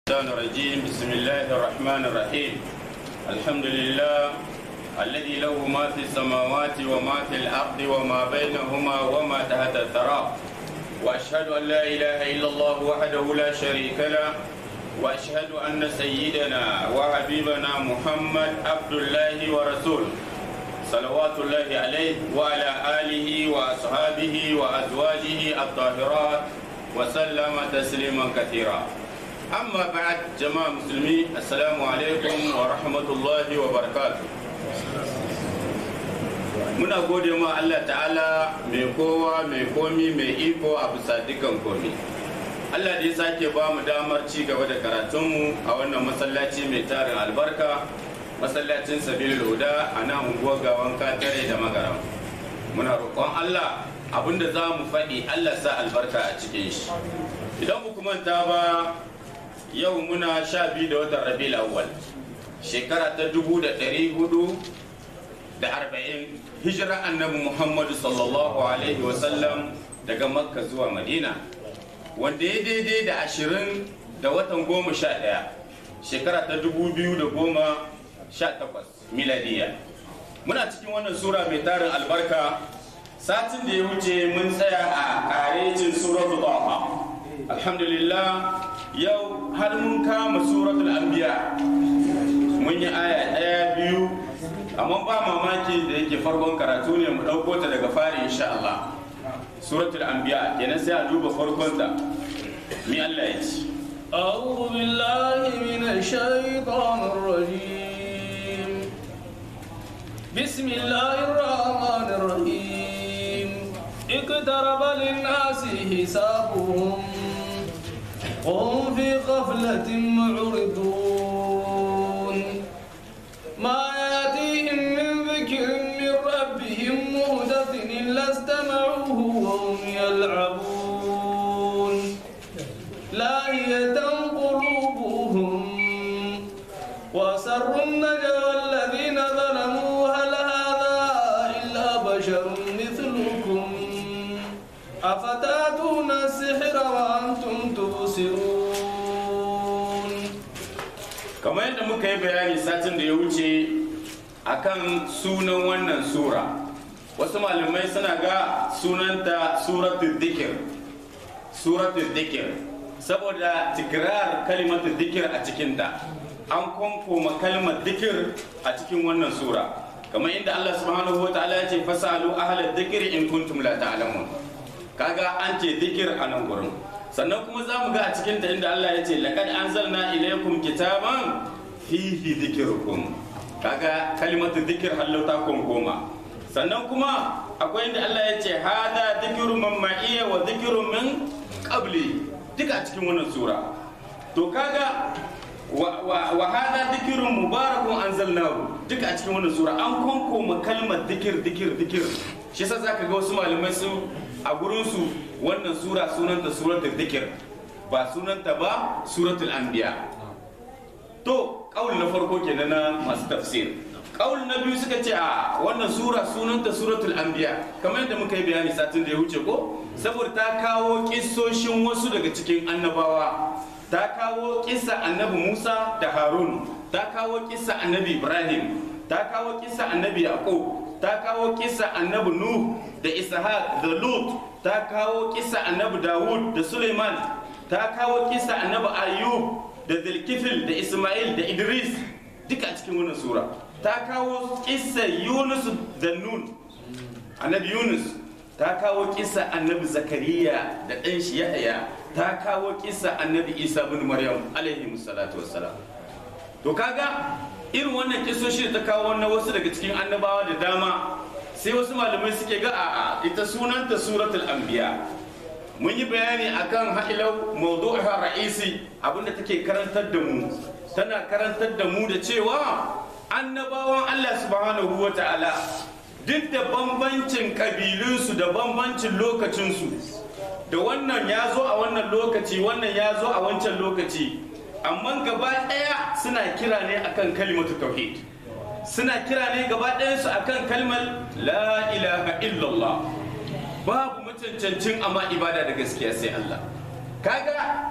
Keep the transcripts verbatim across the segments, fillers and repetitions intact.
الشيطان الرجيم بسم الله الرحمن الرحيم الحمد لله الذي له ما في السماوات وما في الأرض وما بينهما وما تحت الثرى وأشهد أن لا إله إلا الله وحده لا شريك له وأشهد أن سيدنا وحبيبنا محمد عبد الله ورسوله صلوات الله عليه وعلى آله وأصحابه وأزواجه الطاهرات وسلم تسليما كثيرا amma ba'ad jama'a musulmi assalamu alaikum wa rahmatullahi wa barakatuh muna gode ma Allah ta'ala mai kowa mai komi mai iko a bisa dukkan komi Allah da ya sake ba mu damar ci gaba da karatunmu a wannan masallaci mai tarin albarka masallacin sabilul huda a nan unguwar gawan katare da magaram muna roƙon Allah abinda za mu faɗi Allah sa albarka a cikin shi idan ku manta ba yau muna sha biyu da watan rabiul awwal shekara ta dubu da ɗari hudu da arba'in hijira annabi muhammadu sallallahu alaihi wasallam daga makka zuwa madina wanda ya daidai da ashirin da watan goma sha ɗaya shekara ta dubu biyu da goma sha takwas miladiya muna cikin wannan sura mai tarin albarka satin da ya wuce mun tsaya a ƙarecin suratul taha alhamdulillah yau har mun kama suratul anbiya mun yi aya ɗaya biyu amma ba mamaki da yake farkon karatu ne mu ɗauko ta daga fari insha Allah suratul anbiya kenan sai a duba farkon ta mi Allah ya ce أعوذ بالله من الشيطان الرجيم بسم الله الرحمن الرحيم اقترب للناس حسابهم وهم في غفلة معرضون ما يأتيهم من ذكر من ربهم محدث إلا استمعوه وهم يلعبون لاهية قلوبهم وأسروا النجوى الذين ظلموا هل هذا إلا بشر مثلكم أفتأتون السحر وأنتم تبصرون kamar yadda muka yi bayani satin da ya wuce akan sunan wannan sura wasu malamai suna ga sunanta suratul dhikr suratul dhikr saboda tikrar kalimatul dhikr a cikinta an kwankoma kalmar dhikr a cikin wannan sura kamar inda Allah subhanahu wa ta'ala ya ce fasalu ahlal dhikri in kuntum la ta'lamun kaga an ce dhikr a nan gurin sannan kuma za mu ga a cikin ta inda Allah ya ce laqad anzalna ilaykum kitaban fihi dhikrukum kaga kalimatu dhikr hallauta kun goma sannan kuma akwai inda Allah ya ce hada dhikru man ma'iya wa dhikru min qabli duka a cikin wannan sura to kaga wa wa hada dhikrun mubarakun anzalnahu duka a cikin wannan sura an konkoma kalmar dhikr dhikr dhikr shi yasa zaka ga wasu malamai su a gurinsu wannan sura sunanta suratul dhikr ba sunanta ba suratul anbiya to kaul na farko kenan na masu tafsir kaul na biyu suka ce a wannan sura sunanta suratul anbiya kamar yadda muka yi bayani satin da ya wuce ko saboda ta kawo kissoshin wasu daga cikin annabawa ta kawo kissa annabi Musa da Harun ta kawo kissa annabi Ibrahim ta kawo kissa annabi Yaqub ta kawo kisa annabi Nuh da Ishaq da Lut ta kawo kisa annabi Dawud da Suleiman ta kawo kisa annabi Ayyub da Zulkifil da Ismail da Idris duka cikin wannan sura ta kawo kisa Yunus da Nun annabi Yunus ta kawo kisa annabi Zakariya da ɗan shi Yahya ta kawo kisa annabi Isa bin Maryam alaihi salatu wassalam to kaga irin wannan kisoshi da ta kawo wannan wasu daga cikin annabawa da dama sai wasu malamai suke ga a'a ita sunanta suratul anbiya mun yi bayani akan ha'ilau mawdu'uha ra'isi abinda take karantar da mu tana karantar da mu da cewa annabawan Allah subhanahu wata'ala duk da bambancin kabilunsu da bambancin lokacinsu da wannan ya zo a wannan lokaci wannan ya zo a wancan lokaci amma gaba ɗaya suna kira ne akan kalimatu tauhid suna kira ne gaba ɗayansu akan kalmar la ilaha illallah babu macancancin amma ibada da gaskiya sai Allah kaga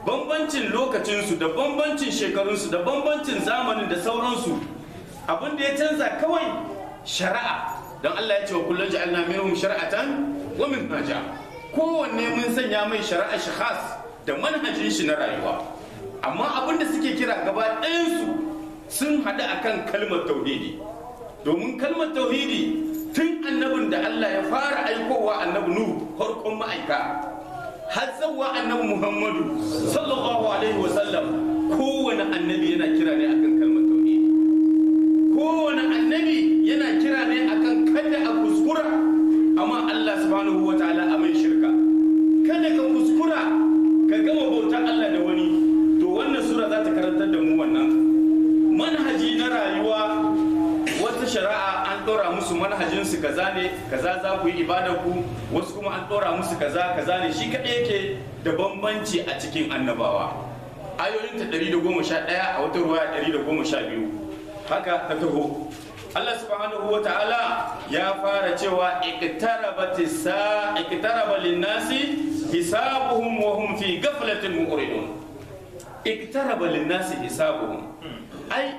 bambancin lokacinsu da bambancin shekarunsu da bambancin zamanin da sauransu abin da ya canza kawai shari'a don Allah ya ce wa kullum ja'alna minhum shari'atan wa minhaja kowanne mun sanya mai shari'a shi khas da manhajin shi na rayuwa amma abin da suke kira gaba ɗayansu sun haɗu akan kalmar tauhidi domin kalmar tauhidi tun annabin da Allah ya fara aikowa annabi Nuhu farkon ma'aika har zawwa annabi Muhammadu sallallahu alaihi wasallam kowane annabi yana kira ne akan kalmar tauhidi kowane annabi yana kira ne akan kada a kuskura amma Allah subhanahu wa ta'ala a mai shirka kada ka kuskura ka gama bautar Allah da wani to wannan sura za ta karantar da mu wannan manhaji na rayuwa wata shari'a an ɗora musu manhajin su kaza ne kaza za ku yi ibada ku wasu kuma an ɗora musu kaza kaza ne shi kaɗai yake da bambanci a cikin annabawa ayoyin ta ɗari da goma sha ɗaya a wata ruwa ɗari da goma sha biyu haka ta taho Allah subhanahu wa ta'ala ya fara cewa iqtarabati sa iqtaraba lin-nasi hisabuhum wa hum fi ghaflatin mu'ridun iqtaraba lin-nasi hisabuhum ai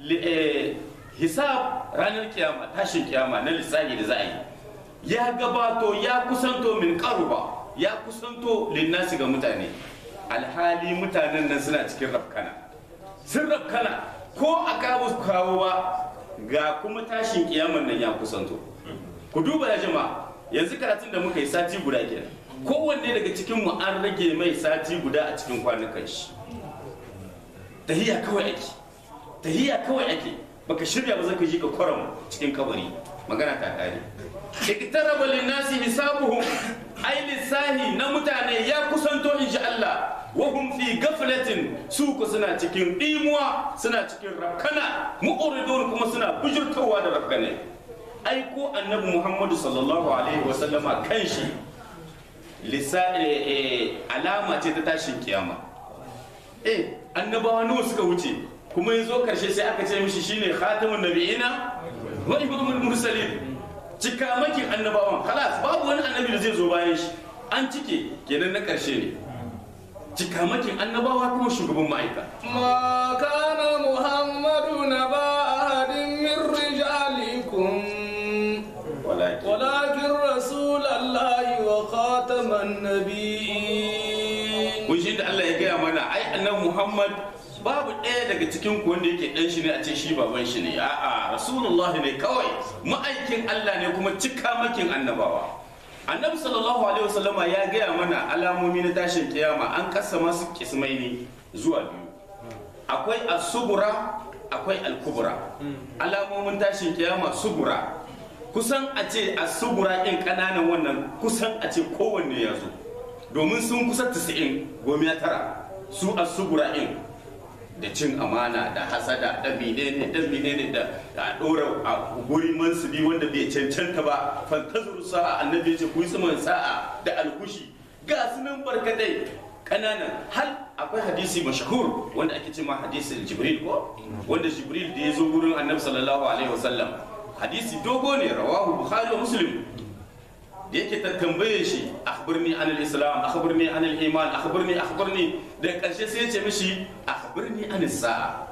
hisab ranar kiyama tashin kiyama na lissafi da za a yi ya gabato ya kusanto min qaruba ya kusanto lin-nasi ga mutane alhali mutanen nan suna cikin rafkana sun rafkana ko a kawo kawowa ga kuma tashin kiyaman nan ya kusanto ku duba ya jama'a yanzu karatun da muka yi sati guda kenan kowanne daga cikin mu an rage mai sati guda a cikin kwanukan shi tahiyya kawai ake tahiyya kawai ake baka shirya ba zaka ji ka kwaram cikin kabari magana ta kare iktaraba linnasi hisabuhum ai lissahi na mutane ya kusanto inji Allah wahum fi gaflatin su ku suna cikin dimuwa suna cikin rakana mu'ridun kuma suna bujurtawa da rakane ai ko annabi Muhammadu sallallahu alaihi wa sallama kanshi lissahi alama ce ta tashin kiyama eh annabawa nawa suka wuce kuma yazo karshe sai aka ce mishi shine khatamun nabiyina wa imamul mursalin cikamakin annabawan khalas babu wani annabi da zai zo bayan shi an cike kenan na karshe ne cikamakin annabawa kuma shugaban ma'aika ma kana muhammadu naba ahadin min rijalikum walakin rasulallahi wa khataman nabiyyin kun shi da Allah ya gaya mana ai annabi Muhammad babu ɗaya daga cikin ku wanda yake ɗan shi ne a ce shi baban shi ne a'a rasulullahi ne kawai ma'aikin Allah ne kuma cikamakin annabawa annabi sallallahu alaihi wasallama ya gaya mana alamomi na tashin kiyama an kasa masu kismai ne zuwa biyu akwai as-sugura akwai al-kubra alamomin tashin kiyama sugura kusan a ce as-sugura ɗin ƙananan wannan kusan a ce kowanne ya zo domin sun kusa tisa'in goma tara su as-sugura ɗin da cin amana da hasada da menene da menene da a dora a guri mansubi wanda bai cancanta ba fantazuru sa'a annabi ce ku yi saman sa'a da alkushi ga sunan barkatai kananan hal akwai hadisi mashhur wanda ake ce ma hadisin jibril ko wanda jibril da ya zo gurin annabi sallallahu alaihi wasallam hadisi dogo ne rawahu bukhari wa muslim da yake ta tambaye shi akhbirni anil islam akhbirni anil iman akhbirni akhbirni da karshe sai ya ce mishi akhbirni anis sa'a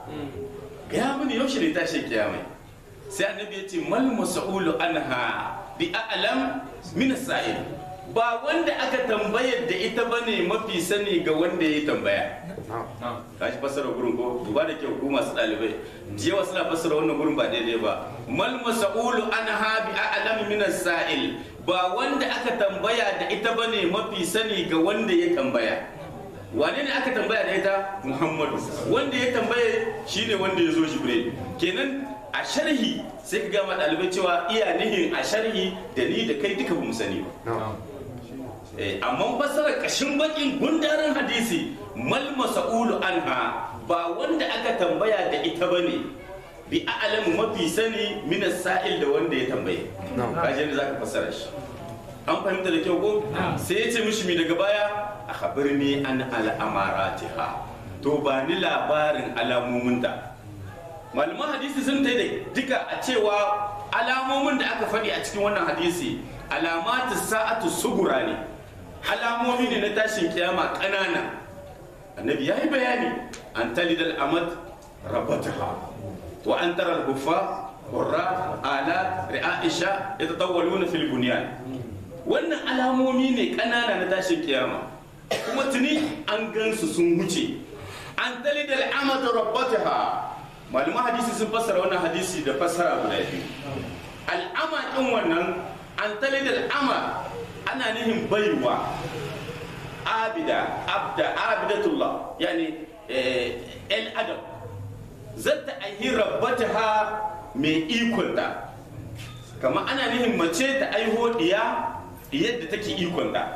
ga mini yaushe ne tashi kiyama sai annabi ya ce mal mas'ulu anha bi a'lam min as-sa'il ba wanda aka tambayar da ita bane mafi sani ga wanda ya tambaya kashi fassara gurin ko duba da kyau ku masu dalibai jiya suna fassara wannan gurin ba daidai ba mal mas'ulu anha bi a'lam min as-sa'il ba wanda aka tambaya da ita bane mafi sani ga wanda ya tambaya wane ne aka tambaya da ita Muhammadu wanda ya tambaye shine wanda ya zo Jibril kenan a sharhi sai ka gama ɗalibai cewa iya nihin a sharhi da ni da kai duka bamu sani ba amma fassara kashin bakin gundarin hadisi mal mas'ulu anha ba wanda aka tambaya da ita bane bi a'lamu mafi sani min as-sa'il da wanda ya tambaye kaje ne zaka fassara shi an fahimta da kyau ko sai ya ce mishi mi daga baya akhbirni an al-amaratiha to ba ni labarin alamominta malaman hadisi sun taida duka a cewa alamomin da aka faɗi a cikin wannan hadisi alamatu sa'atu sugura ne alamomi ne na tashin kiyama ƙanana annabi ya yi bayani an talidal amad rabataha wa an tara al-huffa qurra ala ri'aisha yatatawwaluna fil bunyan. Wannan alamomi ne kanana na tashin kiyama kuma tuni an gansu sun wuce. An talidal amad rabataha, malaman hadisi sun fassara wannan hadisi da fassara guda biyu. Al'ama din wannan an talidal ama ana nihin baiwa abida abda abidatullah yani el adam zata aihi rabbataha mai ikonta, kama ana nihin mace ta aiho diya yadda take ikonta,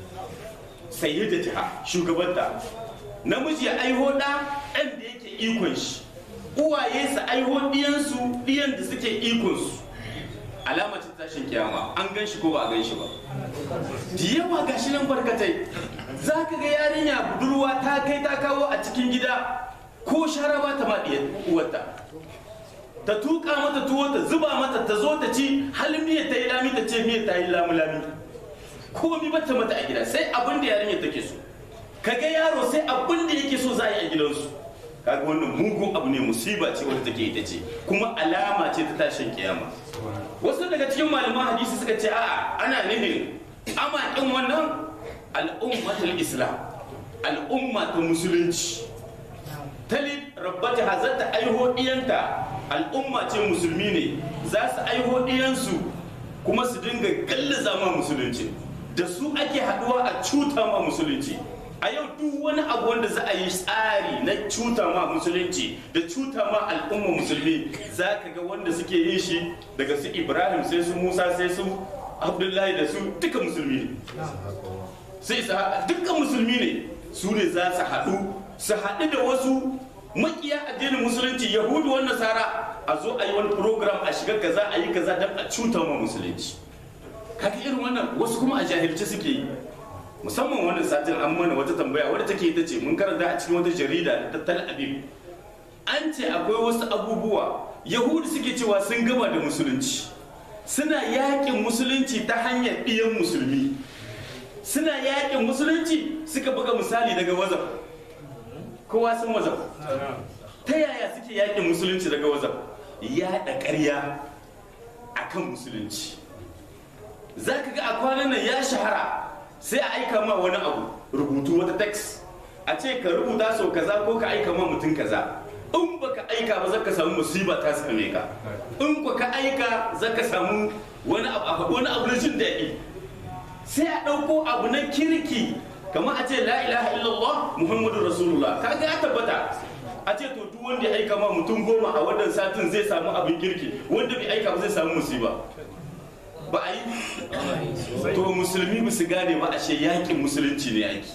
sayyidatiha shugabanta. Namiji ya aiho da ɗan da yake ikon shi, uwaye su aiho diyansu diyan da suke ikonsu. Alama ce tashin kiyama, an gan shi ko ba a gan shi ba. Da yawa gashi nan barkatai, za ka ga yarinya budurwa ta kai ta kawo a cikin gida ko shara ba ta maɗiya uwarta. Ta tuƙa mata tuwo ta zuba mata ta zo ta ci halin miya ta yi lami ta ce miya ta yi lami-lami. Komi ba ta mata a gida sai abin da yarinya take so. Ka ga yaro sai abin da yake so za a yi a gidansu. Kaga wannan mugun abu ne, musiba ce wadda take ita ce, kuma alama ce ta tashin kiyama. Wasu daga cikin malaman hadisi suka ce a'a ana nufin ama ɗin wannan al'ummatul islam, al'umma ta musulunci. Talib rabbata hazata aiho ɗiyanta, al'umma ce musulmi ne, za su aiho ɗiyansu kuma su dinga gallaza ma musulunci, da su ake haɗuwa a cuta ma musulunci. A yau duk wani abu wanda za a yi tsari na cuta ma musulunci da cuta ma al'umma musulmi, za ka ga wanda suke yin shi daga su Ibrahim sai su Musa sai su Abdullahi da su duka musulmi ne. Sai su duka musulmi ne, su ne za su haɗu su haɗu da wasu makiya addinin musulunci, Yahudu wa Nasara, a zo a yi wani program a shiga kaza a yi kaza don a cuta ma musulunci. Kaga irin wannan wasu kuma a jahilci suke yi. Musamman wannan satin an mana wata tambaya wadda take ita ce mun karanta a cikin wata jarida ta Tel Aviv. An ce akwai wasu abubuwa Yahudu suke cewa sun gama da musulunci, suna yakin musulunci ta hanyar ɗiyan musulmi, suna yakin musulunci. Suka buga misali daga wazaf, kowa sun wazaf. Ta yaya suke yakin musulunci daga wazaf? Yaɗa ƙarya akan musulunci. Za ka ga a kwanan nan ya shahara, sai a aika ma wani abu rubutu wata text a ce ka rubuta sau kaza ko ka aika ma mutum kaza. In baka aika ba zaka samu musiba ta same ka, in ka aika zaka samu wani abu wani abu na jin daɗi. Sai a ɗauko abu na kirki kamar a ce la ilaha illallah muhammadu rasulullah, kaga ya tabbata. A ce to duk wanda ya aika ma mutum goma a wannan satin zai samu abin kirki, wanda bai aika ba zai samu musiba. Ba a yi to musulmi ba su gane ba, ashe yakin musulunci ne ake,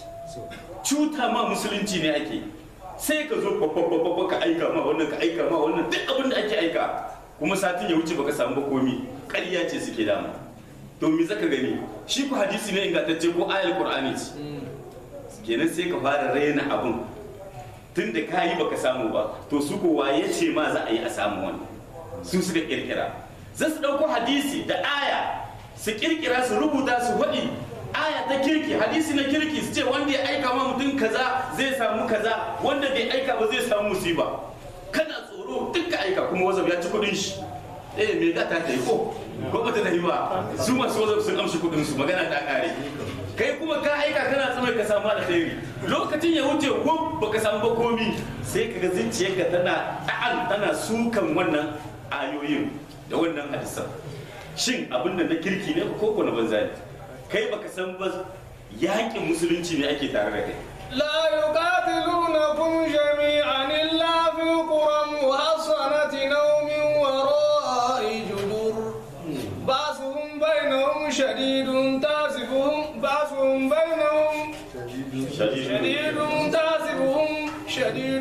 cuta ma musulunci ne ake. Sai ka zo babba ka aika ma wannan ka aika ma wannan, duk abin da ake aika, kuma satin ya wuce baka samu ba komi. Ƙarya ce suke dama. To me zaka gani? Shi ku hadisi ne ingantacce ko ayal qur'ani ce. Kenan sai ka fara raina abun tun da kayi baka samu ba, to su ko waye ce ma za a yi a samu wannan? Su suka kirkira. Zai su ɗauko hadisi da aya su kirkira su rubuta su faɗi aya ta kirki, hadisi na kirki, su ce wanda ya aika ma mutum kaza zai samu kaza, wanda bai aika ba zai samu musiba. Kana tsoro duk ka aika, kuma wazaf ya ci kuɗin shi. Eh me gata ta yi ko ko ba ta tafi ba, su masu wazaf sun amshi kuɗin su, magana ta ƙare. Kai kuma ka aika kana tsamai ka samu alkhairi, lokacin ya wuce ko baka samu ba komi, sai kaga zuciyarka tana ta'an tana sukan wannan ayoyin da wannan hadisan. Shin abin da na kirki ne ko ko na banza ne? Kai baka san ba yakin musulunci ne ake tare da kai. لا يقاتلونكم جميعا إلا في قرى محصنة أو من وراء جدر بأسهم بينهم شديد تعصفهم بأسهم بينهم شديد تعصفهم شديد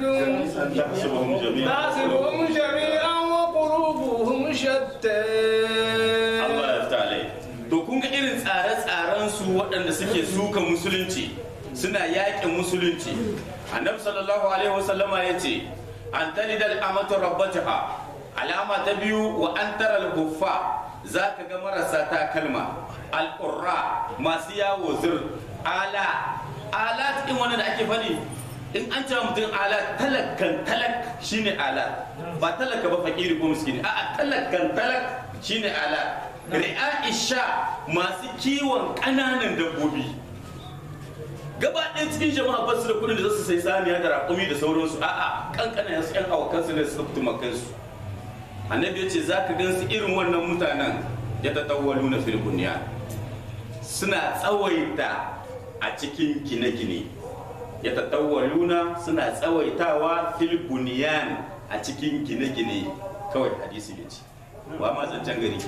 تعصفهم جميعا وقلوبهم شتى. Allah ya fita alai. To kun ga irin tsare-tsaren su waɗanda suke suka musulunci, suna yakin musulunci. Annabi sallallahu alaihi wasallama ya ce an talidal amatu rabbataha, alama ta biyu wa an taral huffa, za ka ga marasa takalma, al'urra masu yawo zir, ala alat ɗin wani da ake faɗi in an cewa mutum ala talakkan talak shine ala ba talaka ba fakiri ko miskini a'a talakkan talak shine ala ri'a isha masu kiwon ƙananan dabbobi gaba ɗaya cikin jama'a ba su da kuɗin da za su sai saniya da raƙumi da sauransu a'a kankana yasu yan awakansu ne su fito makansu annabi ya ce za ka gan su irin wannan mutanen ya tatawwalu na fil bunyan suna tsawaita a cikin gine-gine ya tatawwaluna suna tsawaitawa fil bunyan a cikin gine-gine kawai hadisi ne ce ba ma zancen gari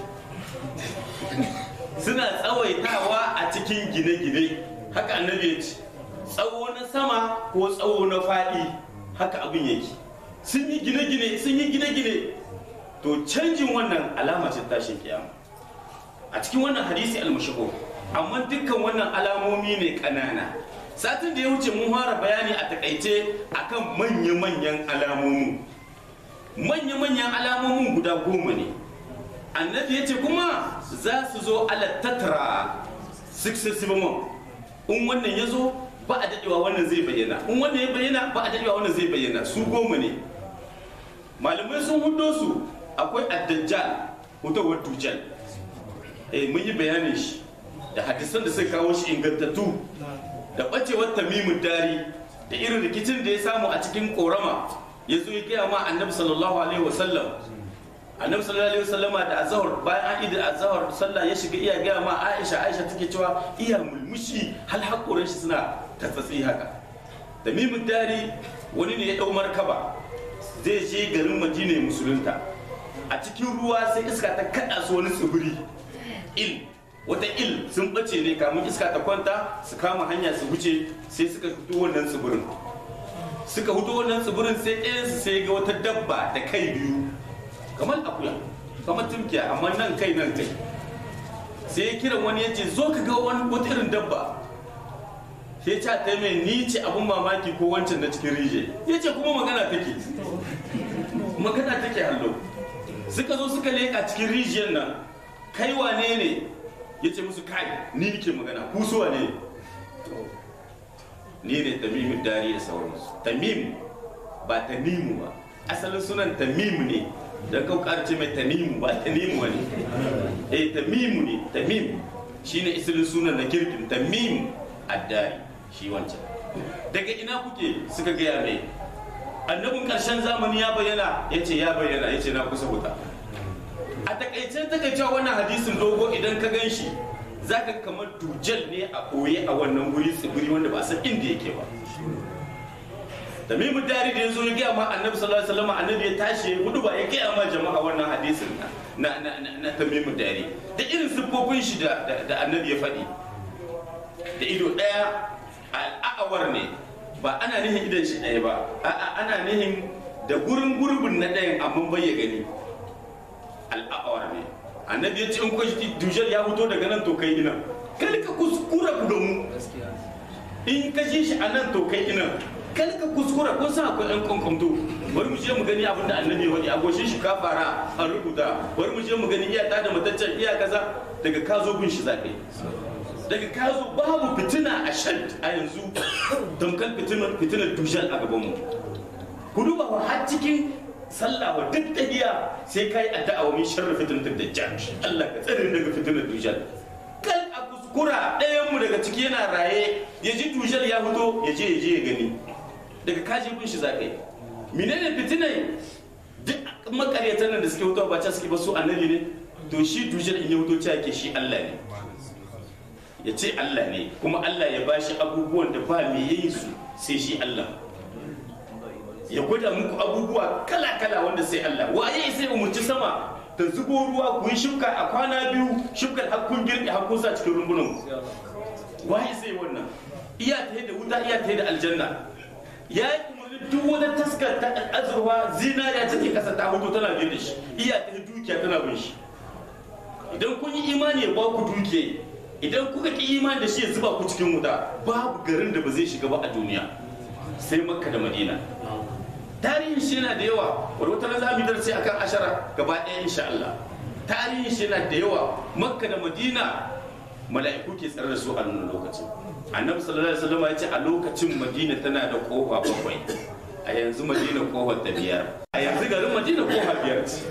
suna tsawaitawa a cikin gine-gine haka annabi ya ce tsawo na sama ko tsawo na faɗi haka abin yake sun yi gine-gine sun yi gine-gine to canjin wannan alama ce tashin kiyama a cikin wannan hadisi al-mashhur amma dukkan wannan alamomi ne kanana satin da ya wuce mun fara bayani a takaice akan manya-manyan alamomi manya-manyan alamomin guda goma ne annabi ya ce kuma za su zo ala tatra successive month in wannan ya zo ba a dadewa wannan zai bayyana in wannan ya bayyana ba a dadewa wannan zai bayyana su goma ne malamai sun hudo su akwai ad-dajjal hutawar dujjal eh mun yi bayanin shi da hadisan da suka kawo shi ingantattu da bacewar tamimin dari da irin rikicin da ya samu a cikin korama ya zo ya gaya ma annabi sallallahu alaihi wasallam annabi sallallahu alaihi wasallam da azhar bayan an idi azhar sallah ya shiga iya gaya ma aisha aisha take cewa iya mulmushi hal hakurin shi suna tatsatsi haka tamimin dari wani ne ya dau markaba zai je garin madina musulunta a cikin ruwa sai iska ta kada su wani tsibiri il wata il sun bace ne kamun iska ta kwanta su kama hanya su wuce sai suka fito wannan tsibirin suka fito wannan tsibirin sai ɗayan su sai ga wata dabba da kai biyu kamar akuya kamar tumkiya amma nan kai nan kai sai ya kiran wani ya ce zo ka ga wani wata irin dabba sai ta ta mai ni ce abun mamaki ko wancan na cikin rije ya ce kuma magana take magana take hallo suka zo suka leƙa cikin rijiyar nan kai wane ne ya ce musu kai ni nike magana ku su wane ni ne tamimu dari da sauransu tamim ba tamimu ba asalin sunan tamim ne don kaukar ce mai tamimu ba tamimu wani eh tamimu ne tamim shine isilin sunan na kirkin tamim addari shi wancan daga ina kuke suka gaya mai annabin karshen zamani ya bayyana ya ce ya bayyana ya ce na kusa wuta a takaicen takaicewa wannan hadisin dogo idan ka gan shi za ka kamar dujal ne a ɓoye a wannan guri tsibiri wanda ba san inda yake ba tamimu dari da ya zo ya gaya ma annabi sallallahu alaihi wasallam annabi ya tashi ya gudu ba ya gaya ma jama'a wannan hadisin na na na tamimu dari da irin siffofin shi da da annabi ya faɗi da ido ɗaya al'awar ne ba ana nihin idan shi ɗaya ba a'a ana nihin da gurin gurbin na ɗayan amma bai ya gani al'awar ne annabi ya ce in kwashi dujal ya fito daga nan to kai ina kar ka kuskura ku mu in ka ji shi a nan to kai ina kar ka kuskura kun san akwai ɗan kankamto bari mu je mu gani abin da annabi ya faɗi a goshin shi ka fara an rubuta bari mu je mu gani iya da mataccen iya kaza daga ka zo gun shi zaɓe daga ka zo babu fitina a shan a yanzu tamkar fitinar fitinar dujal a gaban mu ku duba wa har cikin sallah wa duk tahiya sai kai addu'a wa min sharri fitnatud dajjal Allah ka tsare daga fitnar dujal kal a kuskura ɗayan mu daga ciki yana raye ya ji dujal ya fito ya je ya je ya gani daga kaje kun shi zakai menene fitinai duk makaryatan nan da suke fitowa ba ta suke ba su annabi ne to shi dujal in ya fito ce yake shi Allah ne ya ce Allah ne kuma Allah ya bashi abubuwan da ba me yin su sai shi Allah ya gwada muku abubuwa kala-kala wanda sai Allah waye sai umurci sama ta zubo ruwa ku yi shuka a kwana biyu shukar hakkun girki hakkun sa cikin rumbunan waye sai wannan iya ta da wuta iya ta da aljanna ya yi umarni duk wata taskar ta azurwa zinariya take kasa ta hudu tana biye da shi iya ta dukiya tana bin shi idan kun yi imani ya ba ku dukiya idan kuka ki imani da shi ya zuba ku cikin wuta babu garin da ba zai shiga ba a duniya sai makka da madina tarihin shi yana da yawa wani wata za mu darasi akan ashara gaba ɗaya insha Allah tarihin shi yana da yawa makka da madina mala'iku ke tsare da su a wannan lokacin. Annabi sallallahu alaihi wasallam ya ce a lokacin Madina tana da kofa bakwai, a yanzu Madina kofar ta biyar, a yanzu garin Madina kofa biyar ce.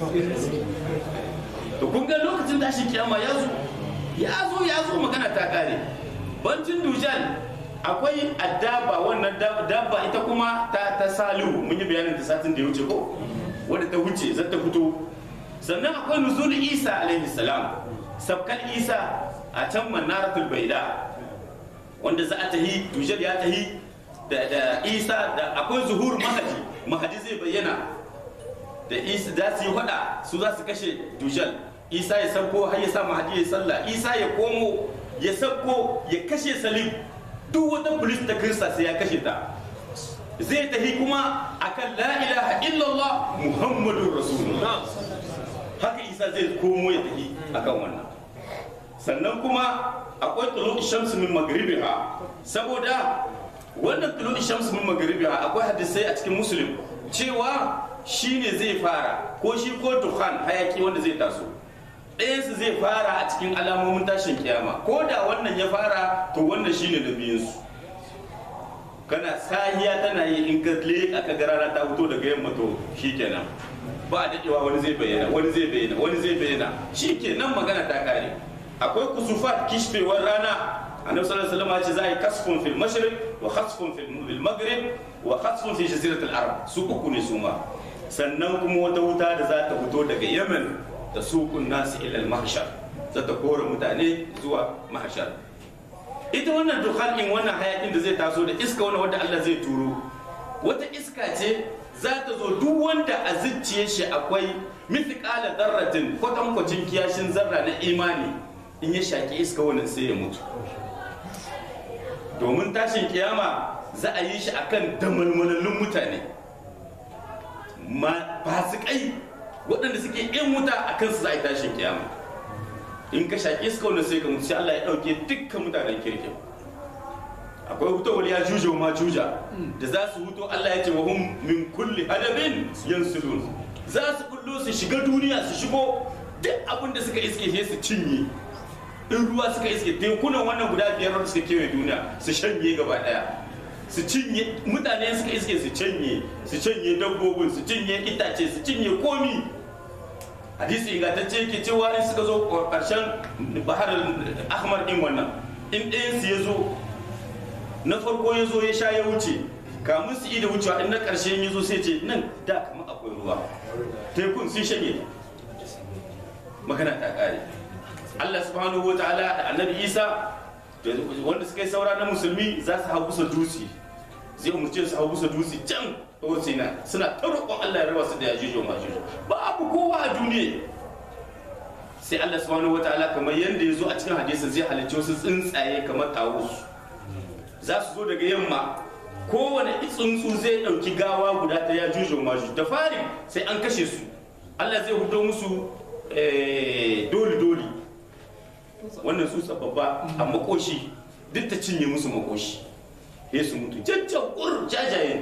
To kun ga lokacin tashin kiyama ya zo ya zo ya zo magana ta kare. Bancin dujal akwai addaba, wannan dabba ita kuma ta ta salihu, mun yi bayanin ta satin da ya wuce ko wanda ta wuce zan ta fito. Sannan akwai nuzul Isa alaihi salam, sabkal Isa a can manaratul baida wanda za a tahi dujal ya tahi da da Isa, da akwai zuhur mahadi, mahadi zai bayyana da Isa za su yi fada, su za su kashe dujal. Isa ya sabko har ya sa mahadi ya sallah, Isa ya komo ya sabko ya kashe salim, duk wata polis ta kirista sai ya kashe ta. Zai tafi kuma akan la ilaha illallah muhammadun rasulullah, haka Isa zai komo ya tafi akan wannan. Sannan kuma akwai tulu'i shamsu min magribiha, saboda wannan tulu'i shamsu min magribiha akwai hadisai a cikin muslim cewa shine zai fara, ko shi ko dukhan hayaki wanda zai taso, ɗayansu zai fara a cikin alamomin tashin kiyama. Ko da wannan ya fara to wannan shine da biyunsu. Kana sahiya tana yi in ka leƙa ka garara ta fito daga yamma to shikenan ba a daɗewa wani zai bayyana wani zai bayyana wani zai bayyana shikenan magana ta kare. Akwai kusufat, kishfewar rana. Annabi sallallahu alaihi wasallam ya ce za a yi kasfun fil mashriq wa khasfun fil maghrib wa khasfun fi jaziratul arab, su uku ne su ma. Sannan kuma wata wuta da za ta fito daga Yemen da suqun nasi ila al-mahshar, za ta kore mutane zuwa mahshar. Ita wannan dukhan in wannan hayakin da zai taso da iska wannan wanda Allah zai turo, wata iska ce za ta zo duk wanda a zuciyar shi akwai mithqala dharratin, kwatankwacin kiyashin zarra na imani, in ya shaki iska wannan sai ya mutu. Domin tashin kiyama za a yi shi akan damalmalallun mutane, fasikai waɗanda suke yin wuta a kansu za a yi tashin kiyama. In ka shaƙi iska wannan sai ka mutu, sai Allah ya ɗauke dukkan mutanen kirkin. Akwai hutowar ya juja ma juja da za su huto, Allah ya ce wa hum min kulli hadabin yansulun, za su kullo su shiga duniya, su shigo duk abin da suka iske sai su cinye. In ruwa suka iske tekunan wannan guda biyar da suka kewaye duniya su shanye gaba daya, su cinye mutane suka iske su cinye, su cinye dabbobin, su cinye itace, su cinye komi. Hadisi ingantacce ke cewa in suka zo karshen bahar ahmar din wannan, in ɗayan su ya zo na farko ya zo ya sha ya wuce, kamun su yi da wucewa in na ƙarshen ya zo sai ce nan da kamar akwai ruwa, tekun sun shanye, magana ta ƙare. Allah subhanahu wa ta'ala da annabi Isa wanda suka yi saura na musulmi za su hau bisa dutse, zai umarce su hau bisa dutse can ɗaukar na suna ta roƙon Allah ya raba su da yajuju wa majuju, babu kowa a duniya. Sai Allah subhanahu wa ta'ala kamar yadda ya zo a cikin hadisin zai halicci wasu tsuntsaye kamar tawus, za su zo daga yamma, kowane tsuntsu zai ɗauki gawa guda ta yajuju wa majuju. Da fari sai an kashe su, Allah zai hudo musu doli-doli, wannan tsutsa babba a makoshi duk ta cinye musu makoshi, ya su mutu jajjan ƙur jajaye,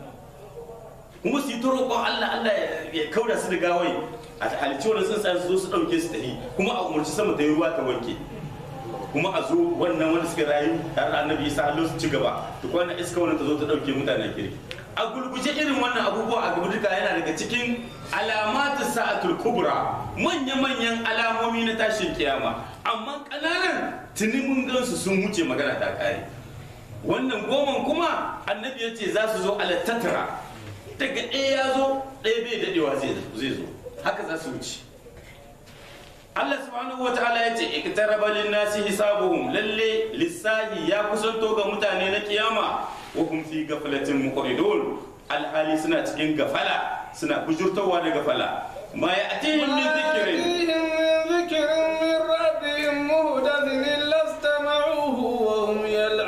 kuma su yi ta roƙon Allah Allah ya kauda su da gawai, a halicci wani tsuntsaye su zo su ɗauke su tafi, kuma a umarci sama ta yi ruwa ta wanke, kuma a zo wannan wanda suka rayu tare da annabi Isa Allah su ci gaba, duk wannan iska wannan ta zo ta ɗauke mutanen kirki. A gulguje irin wannan abubuwa a gaba duka yana daga cikin alamatu sa'atul kubra, manya-manyan alamomi na tashin kiyama, amma ƙananan tuni mun gansu sun wuce, magana ta kare. Wannan goman kuma annabi ya ce za su zo ala tattara, daga ɗaya ya zo ɗaya bai daɗewa zai zo, haka za su wuce. Allah subhanahu wa ta'ala ya ce iktaraba lin-nasi hisabuhum, lalle lissahi ya kusanto ga mutane na kiyama, wa hum fi ghaflatin muqridun, alhali suna cikin gafala, suna bujurtawa da gafala. Ma ya'tihim min dhikrin min rabbihim muhdathin illa istama'uhu wa hum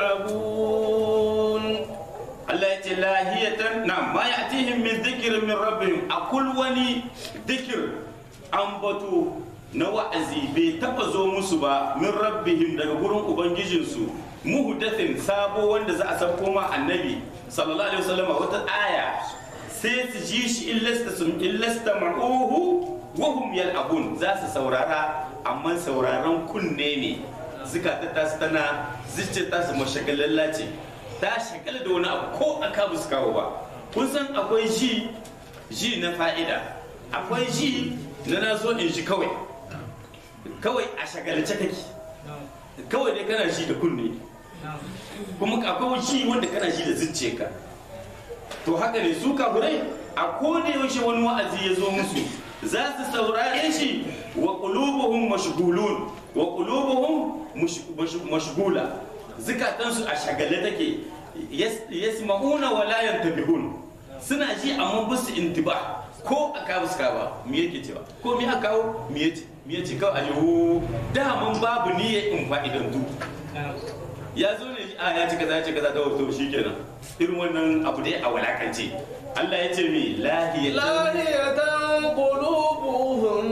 yal'abun. Allah ya ce lahiyatan, na'am, ma ya'tihim min dhikrin min rabbihim, akul wani dhikr ambato na wa'azi bai taba zo musu ba min rabbihim daga gurin ubangijinsu, muhdathin sabo wanda za a san koma annabi sallallahu alaihi wasallam wata aya sai su ji shi illasta ma'uhu wa hum yal'abun, za su saurara amma sauraron kunne ne zikata ta su tana zuciya ta su mashagalalla ce ta shagala da wani abu ko aka bu su kawo ba. Kun san akwai ji ji na fa'ida, akwai ji na na so in ji kawai kawai a shagalce kake kawai dai kana ji da kunne, kuma akwai ji wanda kana ji da zuciyarka. To haka ne su kafirai a koda yaushe wani wa'azi ya zo musu za su saurare shi wa qulubuhum mashghulun wa qulubuhum mashghula, zukatansu a shagale take, yasma'una wa la yantabihun, suna ji amma ba su intiba ko aka ba su ba me yake cewa ko me aka kawo me yace me yace kawai ajihu da mun babu niyya in fa'idan du ya zo ne a ya ci kaza ya ci kaza da wato shikenan irin wannan abu dai a walakance. Allah ya ce mi lahiyatan qulubuhum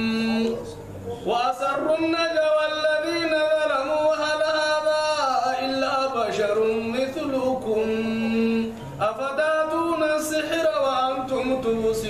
wa asarru najwa alladhina zalamu hal hadha illa basharun mithlukum afatatuna as-sihra wa antum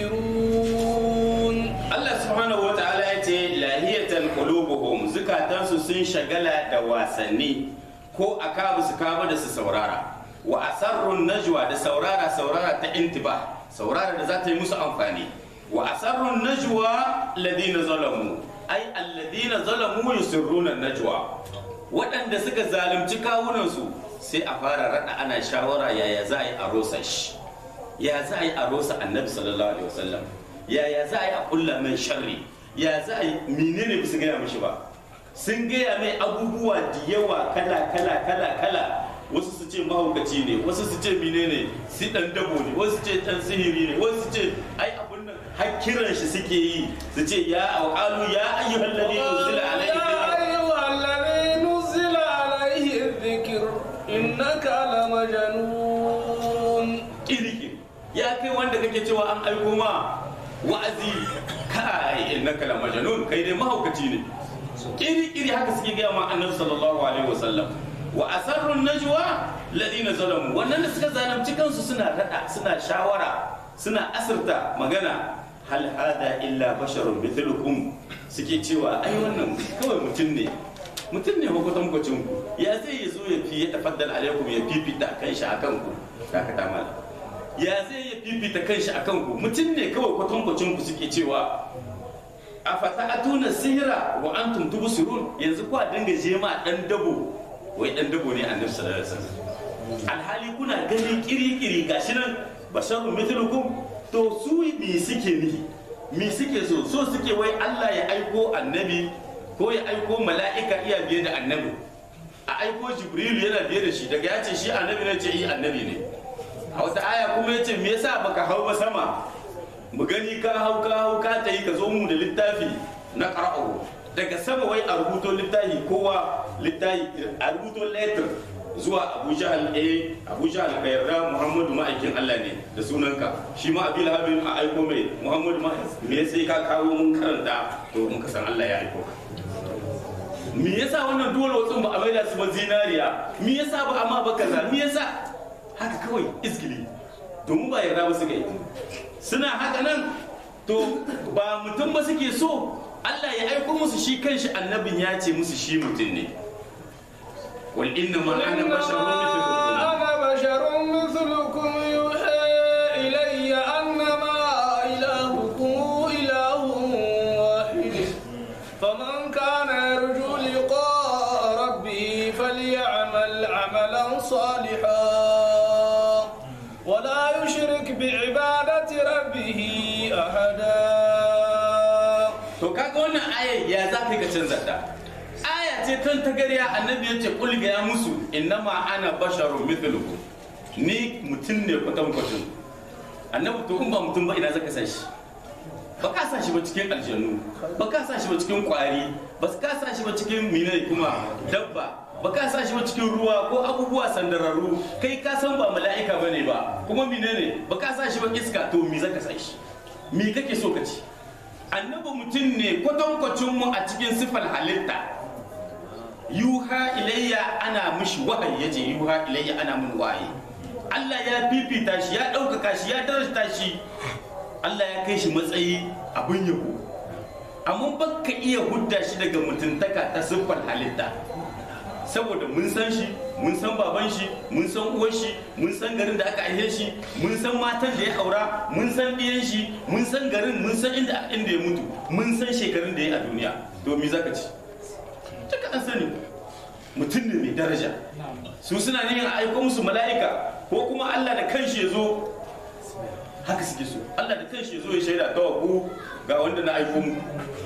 tubsirun. Allah subhanahu wa ta'ala ya ce lahiyatan qulubuhum, zukatansu sun shagala da wasanni ko aka su kama da su saurara, wa asarrun najwa da saurara saurara ta intiba, saurara da za ta yi musu amfani. Wa asarrun najwa ladina zalamu, ai alladina zalamu yusirruna najwa, waɗanda suka zalunci kawunansu sai a fara rada ana shawara yaya za a yi a rosa shi, ya za a yi a rosa annabi sallallahu alaihi wasallam, yaya za a yi a kulla mai sharri, ya za a yi menene bisa gaya mishi ba. Sun gaya mai abubuwa da yawa kala kala kala kala, wasu su ce mahaukaci ne, wasu su ce menene si dan dabo ne, wasu su ce dan sihiri ne, wasu su ce ai abun nan har kiran shi suke yi su ce ya qalu ya ayyuhal ladhi nuzila alayhi dhikr ayyuhal ladhi nuzila alayhi dhikr innaka la majnun. kiriki ya kai wanda kake cewa an aiko ma wa'azi, kai innaka la majnun, kai dai mahaukaci ne. Kiri-kiri haka suke gaya ma annabi sallallahu alaihi wasallam. Wa asarrun najwa ladina zalamu, wannan da suka zalunci kansu suna rada suna shawara suna asirta magana, hal hada illa basharun mithlukum, suke cewa ai wannan kawai mutum ne mutum ne makwatan kwacin ku, ya zai ya zo ya fi ya tafaddal alaikum ya fifita kanshi akan ku, zaka ta mala ya zai ya fifita kanshi akan ku, mutum ne kawai kwatan kwacin ku suke cewa a fata'atuna sihira wa antum tubsirun, yanzu kuwa dinga je ma dan dabo, wai dan dabo ne annabi sallallahu alaihi wasallam, alhali kuna ganin kiri-kiri gashi nan basharun mithlukum. To su me suke ni me suke so so suke wai Allah ya aiko annabi ko ya aiko mala'ika iya biye da annabi, a aiko jibril yana biye da shi, daga ya ce shi annabi ne ce yi annabi ne. A wata aya kuma ya ce me yasa baka hau ba sama mu gani ka hau ka hau ka ta yi ka zo mu da littafi na qara'u, daga sama wai a rubuto littafi, kowa littafi a rubuto letter zuwa Abu Jahal, eh Abu Jahal ka yarda Muhammadu ma'aikin Allah ne da sunanka, shi ma Abi Lahab a aiko mai Muhammadu ma me sai ka kawo mun karanta to mun san Allah ya aiko ka. Me yasa wannan dole wasu ba a maida su ba zinariya, me yasa ba amma ba kaza, me yasa haka kawai iskili domin ba yarda ba su kai suna haka nan, to ba mutum ba suke so Allah ya aiko musu shi kanshi annabin ya ce musu shi mutum ne. Wal inna ma ana basharun mithlukum yuha ilayya annama ilahukum ilahun wahid faman kana yarju liqa'a rabbih falyamal amalan salihan wa la yushrik bi'ibadati rabbih ahada. To kaga wannan ayar ya za ka canza ta? Aya ce kan ta gariya, annabi ya ce kul ga musu innama ana basharun mithlukum, ni mutum ne kwatan kwatan. Annabi to in ba mutum ba ina zaka sa shi? Ba ka sa shi ba cikin aljannu, ba ka sa shi ba cikin kwari, ba ka sa shi ba cikin minai kuma dabba, ba ka sa shi ba cikin ruwa ko abubuwa sandararru, kai ka san ba mala'ika bane ba, kuma menene ba ka sa shi ba iska, to me zaka sa shi? Me kake so ka ci? Annabi mutum ne kwatankwacin mu a cikin sifar halitta. Yuha ilayya ana mishi wahayi, yace yuha ilayya ana min wahayi. Allah ya fifita shi, ya ɗaukaka shi, ya darasta shi, Allah ya kai shi matsayi abin yabo, amma baka iya hudda shi daga mutuntaka ta siffar halitta. saboda mun san shi mun san baban shi mun san uwar shi mun san garin da aka aihe shi mun san matan da ya aura mun san ɗiyan shi mun san garin mun san inda inda ya mutu mun san shekarun da ya a duniya to me zaka ci duka an sani mutum ne mai daraja su suna neman a aiko musu mala'ika ko kuma Allah da kanshi ya zo haka suke so Allah da kanshi ya zo ya shaida kawai ku ga wanda na aiko mu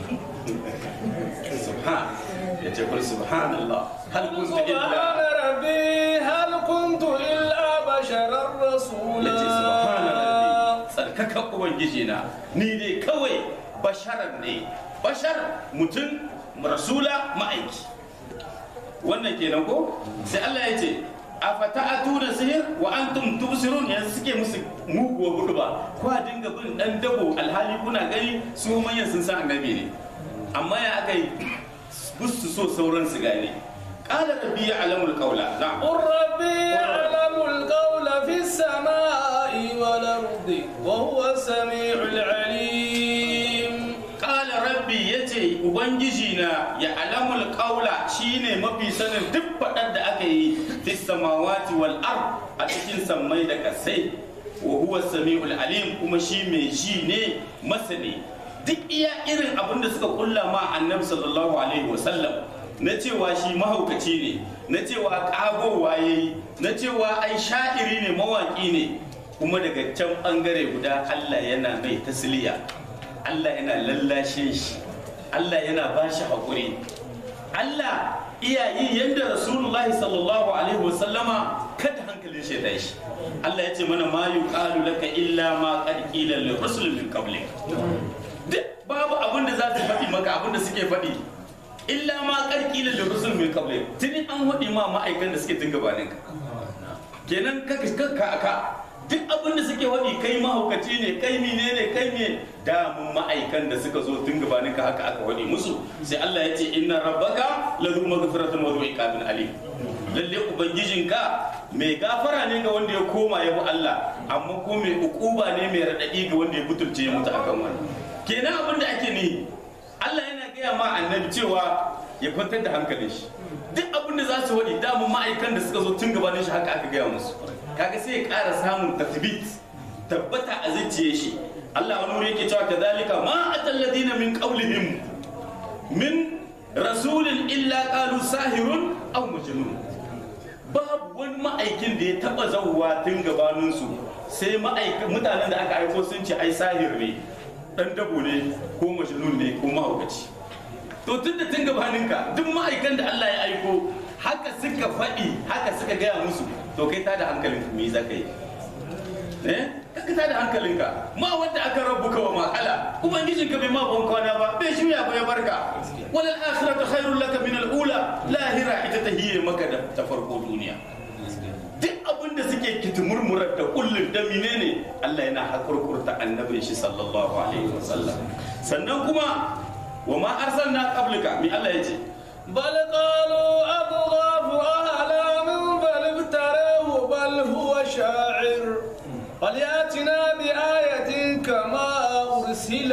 subhan ya ce kul subhanallah hal kuntu illa subhana rabbi hal kuntu illa basharar rasula ya ce subhana rabbi tsarkaka ubangiji na ni dai kawai basharar ne bashar mutum rasula ma'aiki wannan kenan ko sai Allah ya ce afata'atuna sihir wa antum tubsirun yanzu suke musu muguwa gudu ba ko a dinga bin dan dabo alhali kuna gani su manyan sun san annabi ne amma ya akai busu so sauran su gane qala rabbi ya'lamul qawla na'am qur rabbi ya'lamul qawla fis samai wal ardi wa huwa as-sami'ul 'alim qala rabbi yace ubangiji na ya alamul qawla shine mafi sanin duk fadar da aka yi fis samawati wal ard a cikin sammai da kasai wa huwa samiul alim kuma shi mai ji ne masani duk iya irin abin da suka kulla ma annabi sallallahu alaihi wasallam na cewa shi mahaukaci ne na cewa kagowa yayi na cewa ai sha'iri ne mawaki ne kuma daga can bangare guda Allah yana mai tasliya Allah yana lallashe shi Allah yana ba shi haƙuri Allah iyayi yadda Rasulullahi sallallahu alaihi wasallama kada hankalin shi ya tashi Allah ya ce mana ma yuqalu laka illa ma qad qila li rusul min qablik duk babu abin da za su faɗi maka abin da suke faɗi illa ma qad qila li rusul min qablik tuni an faɗi ma ma'aikan da suke tun gabanin ka kenan ka ka ka duk abin da suke waɗi kai mahaukaci ne kai mine ne kai me damun ma'aikan da suka zo tun gabanin ka haka aka waɗi musu sai Allah ya ce inna rabbaka la zu maghfiratun wa zu iqabin alim lalle ubangijinka mai gafara ne ga wanda ya koma ya bi Allah amma ko mai ukuba ne mai radadi ga wanda ya butulce ya mutu akan wani kenan abin da ake ni Allah yana gaya ma annabi cewa ya kwantar da hankalin shi duk abin da za su waɗi damun ma'aikan da suka zo tun gabanin shi haka aka gaya musu kaga sai ya ƙara samun tathbit tabbata a zuciye shi Allah wani wuri yake cewa kadhalika ma atal ladina min qawlihim min rasulin illa qalu sahirun aw majnun babu wani ma'aikin da ya taba zawwa tun gabanin su sai ma'aikan mutanen da aka aiko sun ce ai sahir ne dan dabo ne ko majnun ne ko mahaukaci to tun da tun gabanin ka duk ma'aikan da Allah ya aiko haka suka faɗi haka suka gaya musu to kai tada hankalinka me za ka yi eh kaka tada hankalinka ma wanda aka rabbuka wa makala ubangijinka bai ma ban kwana ba bai shuya ba ya barka wal akhiratu khairul laka min al ula lahira ita ta hiye maka da ta farko duniya duk abin da suke kitimurmurar da kullun da menene Allah yana hakurkurta annabin shi sallallahu alaihi wasallam sannan kuma wa ma arsalna qablika mi Allah yace بل قالوا أضغاث أحلام بل افتراه بل هو شاعر فليأتنا بآية كما أرسل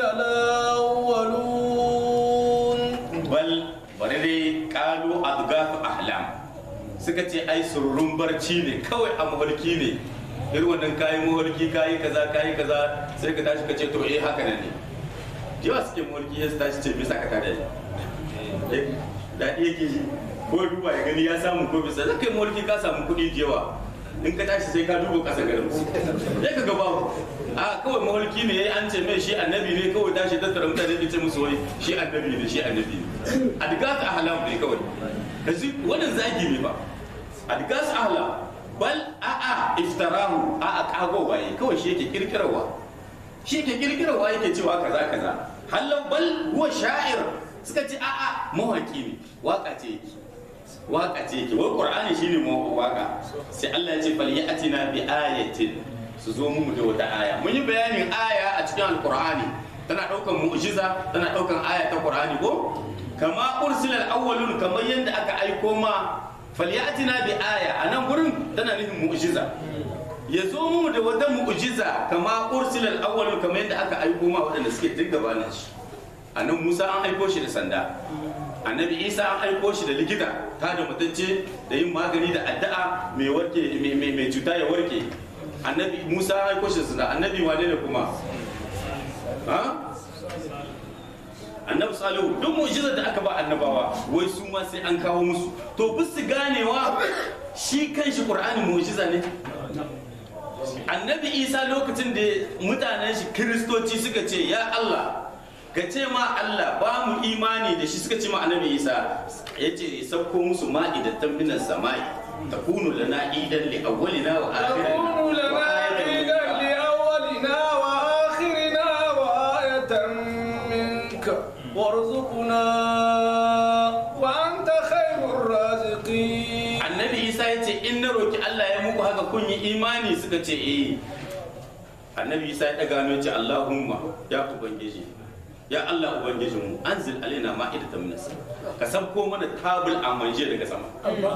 الأولون بل بريدي قالوا أضغاث أحلام suka ce ai surrun barci ne kawai a mafarki ne irin wannan kayi mafarki kayi kaza kayi kaza sai ka tashi ka ce to eh haka ne yawa suke mafarki ya tashi ce bisa ka tada shi daɗi yake ji ko duba ya gani ya samu ko bisa zaka yi mulki ka samu kuɗi jewa in ka tashi sai ka duba ƙasa garin su sai ka gaba a kawai mulki ne an ce mai shi annabi ne kawai tashi tattara mutane ce musu wai shi annabi ne shi annabi ne adgas ahlam ne kawai kaji wannan zagi ne ba adgas ahlam bal a a iftarahu a a kago waye kawai shi yake kirkirarwa shi yake kirkirarwa yake cewa kaza kaza hallau bal huwa sha'ir suka ce a'a mawaki ne waka ce yake waka ce yake wai qur'ani shine waka sai Allah ya ce fal ya'tina bi ayatin su zo mu da wata aya mun yi bayanin aya a cikin alqur'ani tana daukan mu'jiza tana daukan aya ta qur'ani ko kama ursila al-awwalun kamar yanda aka aiko ma fal ya'tina bi aya anan gurin tana nufin mu'jiza ya zo mu da wata mu'jiza kama ursila al-awwalun kamar yanda aka aiko ma waɗanda suke tun gabanin shi annabi Musa an aiko shi da sanda, annabi Isa an aiko shi da likita ta da matacce da yin magani da addu'a mai warke mai cuta ya warke. Annabi Musa an aiko shi da sanda, annabi wane ne kuma ha annabi Salihu. Duk mu'jizar da aka ba annabawa wai su ma sai an kawo musu, to bisu ganewa shi kanshi Qur'ani mu'jiza ne. Annabi Isa lokacin da mutanen shi kiristoci suka ce ya Allah ka ce ma Allah ba mu imani da shi, suka ce ma annabi Isa ya ce ya sauko musu ma'idatan minas samai takunu lana idan li awwalina wa akhirina takunu lana idan li awwalina wa akhirina wa ayatan minka warzuqna wa anta khairur raziqin. Annabi Isa ya ce in na roki Allah ya muku haka kun yi imani, suka ce eh. Annabi Isa ya daga hannu ya ce Allahumma ya ubangiji ya Allah ubangijin mu anzil alaina ma'idatan minas sama, ka sabko mana tabul amanje daga sama.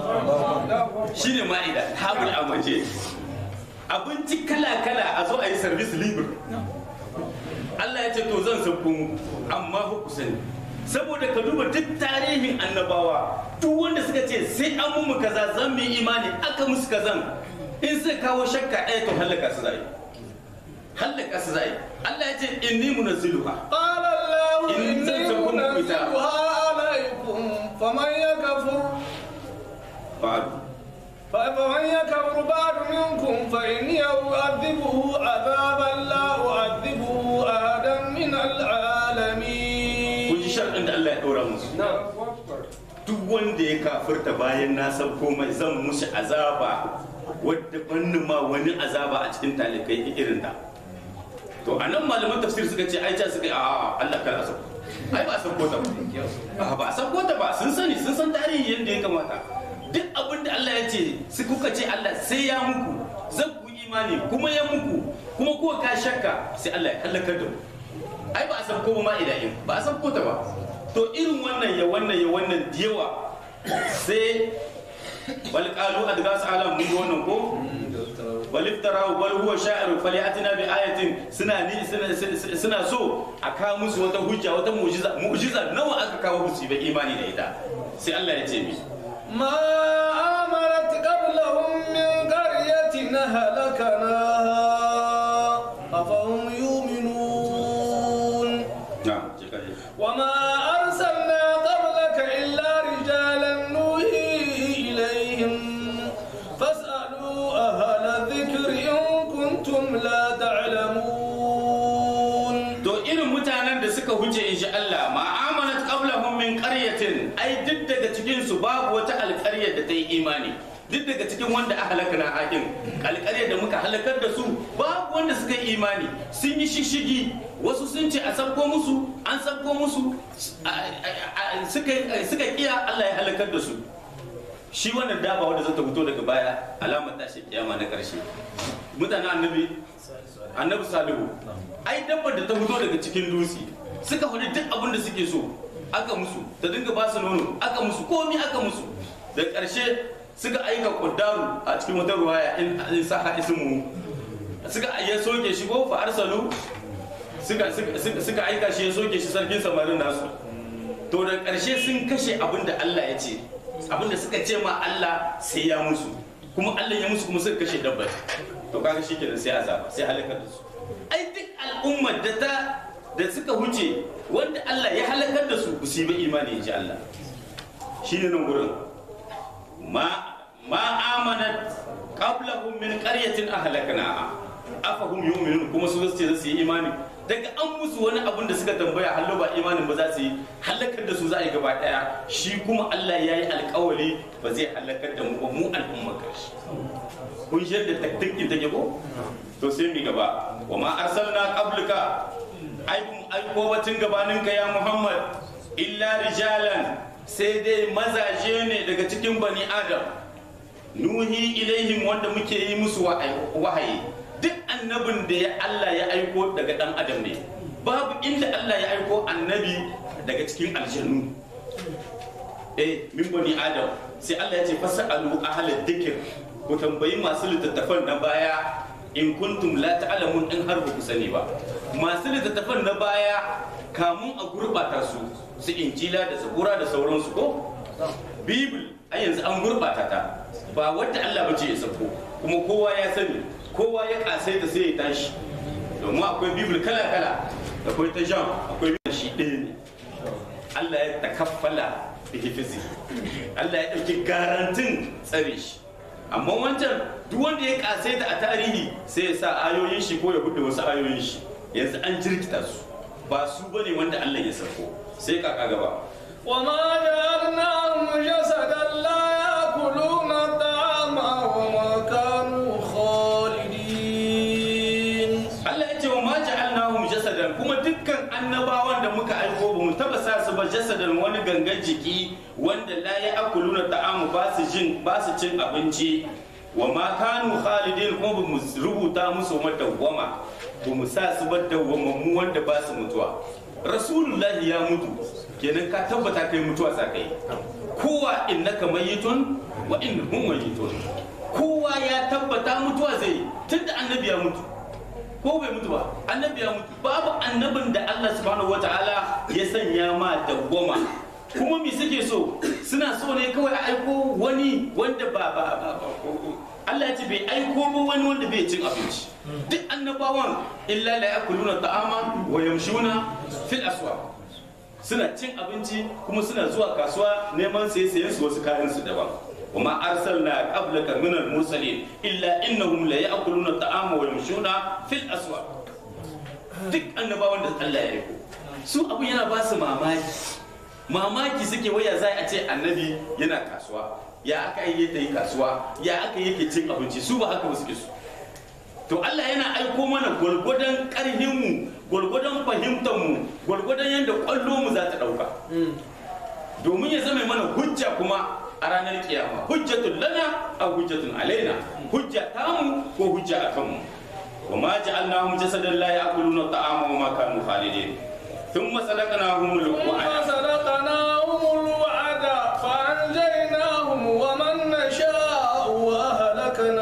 Shine ma'ida, tabul amanje, abinci kala kala a zo a yi service libre. Allah ya ce to zan sabko mu, amma ku sani saboda ka duba duk tarihin annabawa duk wanda suka ce sai an mu kaza zan bi imani aka musu kazan, in sai kawo shakka ɗaya to halaka su zai halaka su zai. Allah ya ce inni munazziluha qala Allah in inni munazziluha alaykum faman yakfur ba'd فمن يكفر بعد منكم فإني أعذبه عذابا لا أعذبه أحدا من العالمين. kun ji sharɗin da Allah ya ɗora musu. Duk wanda ya kafirta bayan na sauko mai zan musu azaba wadda bannin ma wani azaba a cikin talikai irin ta. To a nan malaman tafsir suka ce aica suka yi a Allah kar a sauko. Ai ba a sauko ta ba. Ba a sauko ta ba, sun sani sun san tarihi yadda ya kamata. Duk abin da Allah ya ce su kuka ce Allah sai ya muku zan ku imani kuma ya muku kuma kuwa ka shakka sai Allah ya halakar da ku. Ai ba a sauko ba ma idahin ba a sauko ta ba. To irin wannan ya wannan ya wannan da yawa sai bal qalu adgas alam mun wannan ko bal iftara bal huwa sha'ir falyatina bi ayatin suna ni suna so a kawo musu wata hujja wata mu'jiza mu'jiza nawa aka kawo musu ba imani da ita. Sai Allah ya ce mi ما آمنت قبلهم من قرية أهلكناها أفهم يؤمنون. na'am وما أرسلنا قبلك إلا رجالا نوحي إليهم فاسألوا أهل الذكر إن كنتم لا تعلمون. to irin mutanen da suka huce insha Allah ma amanat qablahum min qaryatin, ai duk daga cikin su babu wata alƙaryar da ta yi imani, duk daga cikin wanda aka halakana hakin alƙaryar da muka halakar da su babu wanda suka yi imani, sun yi shishigi, wasu sun ce a sabko musu an sabko musu suka kiya Allah ya halakar da su. Shi wannan daba wanda zata fito daga baya alamar tashi kiyama na karshe. Mutanen annabi annabi Salihu ai dabbar da ta fito daga cikin dutse suka faɗi duk abin da suke so aka musu, ta dinga ba su nono aka musu komi aka musu, da ƙarshe suka aika ƙuddaru a cikin wata ruwaya in saha ismu suka ya soke shi ko fa arsalu suka suka aika shi ya soke shi sarkin samarin nasu. To da ƙarshe sun kashe abin da Allah ya ce, abin da suka ce ma Allah sai ya musu, kuma Allah ya musu kuma suka kashe dabbar. To kaga shikenan sai azaba sai halakar da su. Ai duk al'ummar da ta da suka huce wanda Allah ya halakar da su ku si ba imani ji Allah. Shine nan gurin ma ma amanat qablahum min qaryatin ahlaknaha afahum yu'minun, kuma su ce za su yi imani daga an musu wani abun da suka tambaya hallo ba imanin ba za su yi, halakar da su za a yi gaba daya. Shi kuma Allah ya yi alkawali ba zai halakar da mu ba mu al'ummar karshe. Kun shi da taktikin take ko to sai mi gaba wa ma arsalna qablaka ai ko batun gabaninka ya Muhammad illa rijalan, sai dai mazaje ne daga cikin bani adam nuhi ilaihim wanda muke yi musu wahayi. Duk annabin da ya Allah ya aiko daga dan adam ne, babu inda Allah ya aiko annabi daga cikin aljannu eh min bani adam. Sai Allah ya ce fasalu ahlad dhikr, ku tambayi masu littattafan na baya in kuntum la ta'lamun, in har ba ku sani ba. Masu littattafan na baya kamun a gurbata su su injila da zabura da sauransu ko bibil a yanzu an gurbata ta ba wadda Allah bace ya sako kuma kowa ya sani kowa ya kasaita sai ya tashi domin akwai bibil kala kala akwai ta Jean akwai shi ɗaya ne Allah ya takaffala da hifizi Allah ya ɗauki garantin tsare shi amma wancan duk wanda ya kasaita a tarihi sai ya sa ayoyin shi ko ya buɗe wasu ayoyin shi yanzu an jirkita su ba su bane wanda Allah ya sako sai kaka gaba وما جعلناهم جسدا لا يأكلون الطعام وما كانوا خالدين Allah ya ce wa ma ja'alnahum jasadan kuma dukkan annabawan da muka aiko ba mu taba sa su ba jasadan wani gangan jiki wanda la ya'kuluna ta'am ba su jin ba su cin abinci wa ma kanu khalidin kuma ba mu rubuta musu madawwama ba mu sa su ba dawwamammu wanda ba su mutuwa rasulullahi ya mutu kenan ka tabbata kai mutuwa sa kai kowa innaka mayyitun wa innahum mayyitun kowa ya tabbata mutuwa zai tunda annabi ya mutu ko bai mutu ba annabi ya mutu babu annabin da Allah subhanahu wataala ya sanya ma dawwama kuma me suke so suna so ne kawai a aiko wani wanda ba ba ba Allah ya ce bai aiko ba wani wanda bai cin abinci duk annabawan illa la yakuluna ta'ama wa yamshuna fil aswaq suna cin abinci kuma suna zuwa kasuwa neman saye sayen su wasu kayan su daban وما أرسلنا قبلك من المرسلين إلا إنهم لا يأكلون الطعام ويمشون في الأسواق duk annabawan da Allah ya riko su abu yana ba su mamaki mamaki suke waya za a ce annabi yana kasuwa ya aka yi ta yi kasuwa ya aka yake cin abinci su ba haka ba suke su to Allah yana aiko mana gwargwadon karhin mu gwargwadon fahimtar mu gwargwadon yadda kwallo mu za ta dauka domin ya zama mana hujja kuma a ranar kiyama hujjatun lana aw hujjatun alaina hujja tamu ko hujja akan mu wa ma ja'alnahum jasadan la ya'kuluna ta'ama wa ma kanu khalidin thumma sadaqnahum al-wa'da sadaqnahum al-wa'da fa anjaynahum wa man nasha'u wa ahlakna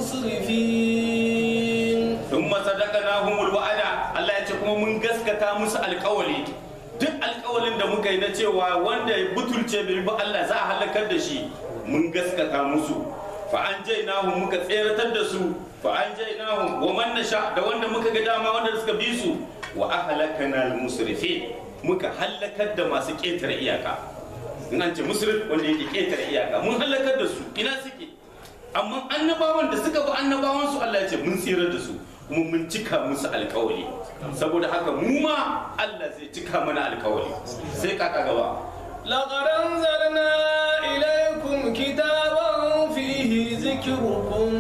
al-musrifin thumma sadaqnahum al-wa'da Allah ya ce kuma mun gaskata musu alƙawari duk alƙawalin da muka yi na cewa wanda ya butulce bai bi Allah za a halakar da shi mun gaskata musu fa an jainahu muka tseratar da su fa an jainahu wa man nasha da wanda muka ga dama wanda suka bi su wa ahlakana al-musrifin muka halakar da masu ƙetare iyaka in an ce musrif wanda yake ƙetare iyaka mun halakar da su ina suke amma annabawan da suka bi annabawan su Allah ya ce mun tsirar da su kuma mun cika musu alkawari saboda haka mu ma Allah zai cika mana alkawari sai kaka gaba laqad anzalna ilaykum kitaban fihi zikrukum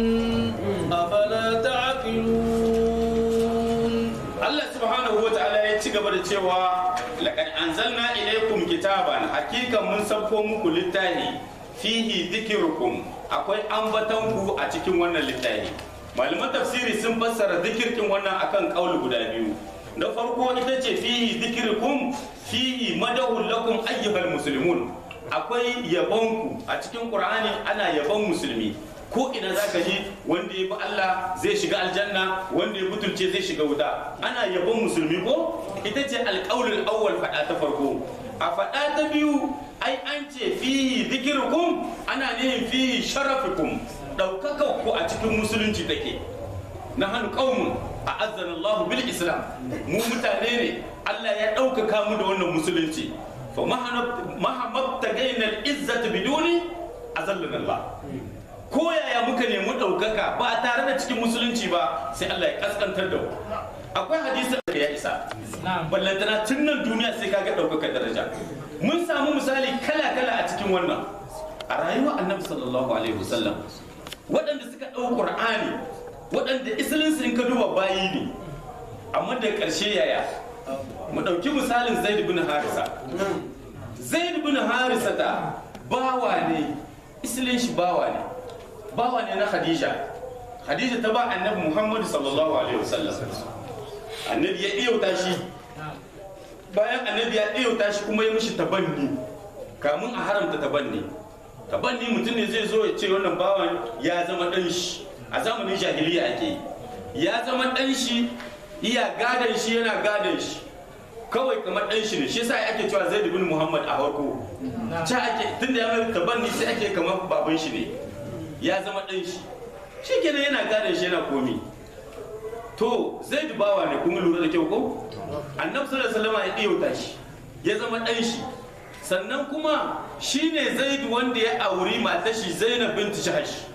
afala ta'qilun Allah subhanahu wa ta'ala ya ci gaba da cewa laqad anzalna ilaykum kitaban hakikan mun sauko muku littafi fihi zikrukum akwai ambatanku a cikin wannan littafi malaman tafsiri sun fassara zikirkin wannan akan kauli guda biyu na farko ita ce fihi zikirkum fihi madahul lakum ayyuhal muslimun akwai yabonku a cikin qur'ani ana yabon musulmi ko ina zaka ji wanda ya bi Allah zai shiga aljanna wanda ya butulce zai shiga wuta ana yabon musulmi ko ita ce alqaulul awwal fada ta farko a fada ta biyu ai an ce fihi zikirkum ana nihin fihi sharafukum ɗaukakar ku a cikin musulunci take na hannu ƙaunin a azan Allah bil Islam mu mutane ne Allah ya ɗaukaka mu da wannan musulunci fa mahammabta gainar izzata biduni azallan Allah ko yaya muka nemi ɗaukaka ba tare da cikin musulunci ba sai Allah ya kaskantar da mu akwai hadisi da ya isa ballantana tun nan duniya sai kaga ɗaukakar daraja mun samu misali kala-kala a cikin wannan a rayuwar annabi sallallahu alaihi wasallam waɗanda suka ɗau ƙur'ani waɗanda isilinsu in ka duba bayi ne amma da ƙarshe yaya mu ɗauki misalin zaid bin harisa zaid bin harisa ta bawa ne isilin shi bawa ne bawa ne na khadija khadija ta ba annabi muhammadu sallallahu alaihi wasallam annabi ya ɗiyauta shi bayan annabi ya ɗiyauta shi kuma ya mishi tabanni kamun a haramta tabanni tabanni mutum ne zai zo ya ce wannan bawan ya zama dan shi a zamanin jahiliya ake ya zama dan shi iya gadon shi yana gadon shi kawai kamar ɗan shi ne shi yasa ake cewa Zaid ibn Muhammad a farko ta ake tunda ya mai tabanni sai ake kamar baban shi ne ya zama ɗan shi shi kenan yana gane shi yana komi to Zaid bawa ne kun lura da kyau ko annabi sallallahu alaihi wasallam ya ɗiyauta shi ya zama ɗan shi sannan kuma shine Zaid wanda ya auri matar shi Zainab binti Jahash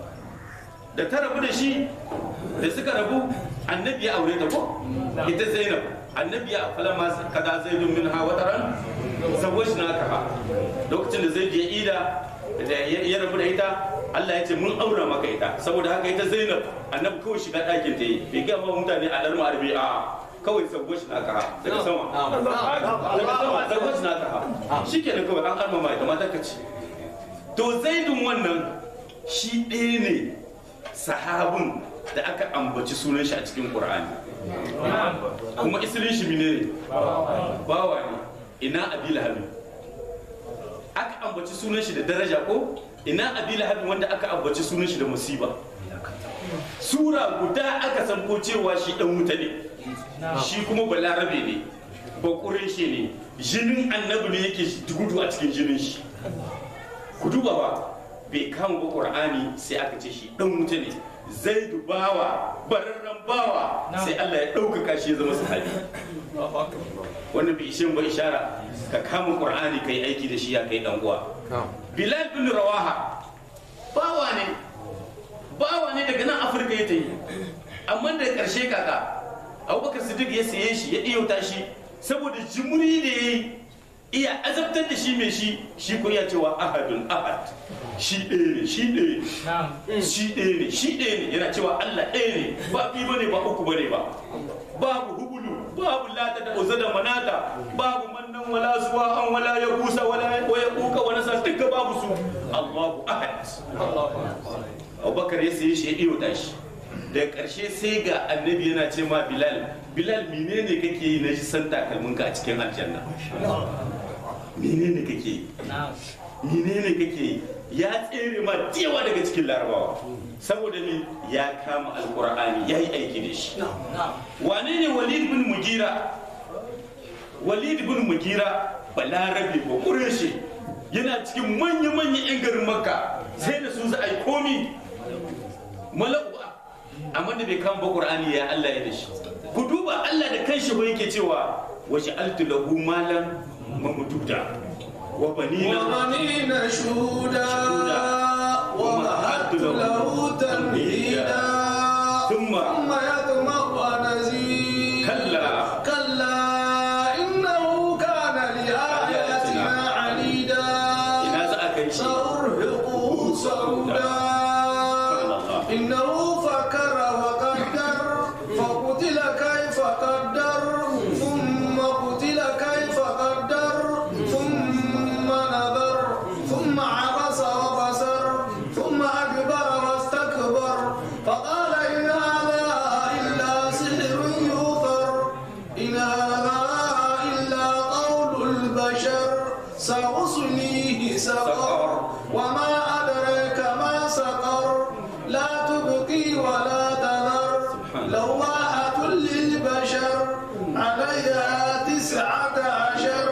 da ta rabu da shi da suka rabu annabi ya aure ta ko ita Zainab annabi ya falama kada Zaidun min ha wataran zawajna ka lokacin da Zaid ya ida da ya rabu da ita Allah ya ce mun aura maka ita saboda haka ita Zainab annabi kawai shiga ɗakin ta yi bai ga mutane a darma arabi a kawai zawajna ka daga sama daga sama zawajna ka shikenan kawai an arma mai da mata kace to Zaidun wannan shi ɗaya ne sahabin da aka ambaci sunan shi a cikin Qur'ani kuma isilin shi ne bawa ne ina Abi Lahab aka ambaci sunan shi da daraja ko ina Abi Lahab wanda aka ambaci sunan shi da musiba sura guda aka san ko cewa shi dan wuta ne shi kuma balarabe ne ba Quraishi ne jinin annabi ne yake gudu a cikin jinin shi ku duba ba bai kama ba Qur'ani sai aka ce shi dan wuta ne Zaidu bawa bararren bawa sai Allah ya ɗaukaka shi ya zama sahabi wannan bai ishe ba ishara ka kama Qur'ani kai aiki da shi ya kai dan uwa Bilal bin Rawaha bawa ne bawa ne daga nan Afirka ya tayi amma da karshe kaka Abubakar Siddiq ya saye shi ya iyauta shi saboda jimuri da yayi iya azabtar da shi mai shi shi ko ya cewa ahadun ahad shi ɗaya ne shi ɗaya ne shi ɗaya ne shi ɗaya ne yana cewa Allah ɗaya ne ba bi bane ba uku bane ba babu hubulu babu lata da uzza da manata babu mannan wala suwa an wala ya kusa wala ya kuka wala sa duka babu su Allahu ahad Abubakar ya saye shi ya iyo tashi daga ƙarshe sai ga annabi yana ce ma Bilal Bilal menene kake yi na ji san takalminka a cikin aljanna menene kake yi menene kake yi ya tsere ma yawa daga cikin larabawa saboda ni ya kama alkur'ani ya yi aiki da shi wane ne Walid bin Mugira Walid bin Mugira balarabe ba kureshe yana cikin manya-manyan 'yan garin Makka sai da su za a yi komi malaku amma da bai kama ba Qur'ani ya Allah ya da shi ku duba Allah da kanshi ba yake cewa wa ja'altu lahu malan mamduda wa banina wa banina shuhuda wa mahattu lahu tamhida thumma thumma yatma'u an azid kalla kalla innahu kana li ayatina anida ina za a kai shi sarhiqu sauda innahu fakara wa qaddar فقتل كيف قدر ثم قتل كيف قدر ثم نظر ثم عبس وبصر ثم أدبر واستكبر فقال إن هذا إلا سحر يؤثر إن هذا إلا قول البشر سأصليه سقر وما أدريك ما سقر لا تبقي ولا تذر لواحة للبشر عليها تسعة عشر